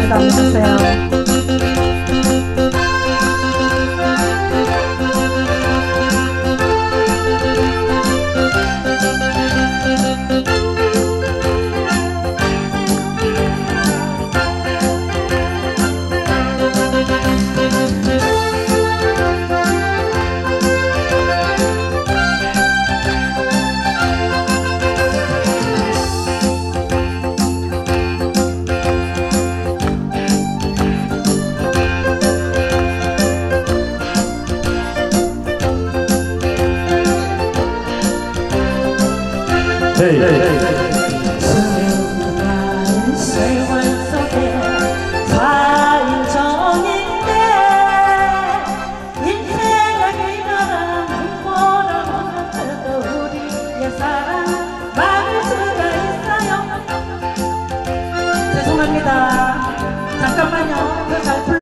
나눠주세요. 수많은 세월 속에 사인정인데 인생의 길가라 눈보라 보면서도 우리의 사랑 막을 수가 있어요. 죄송합니다. 잠깐만요.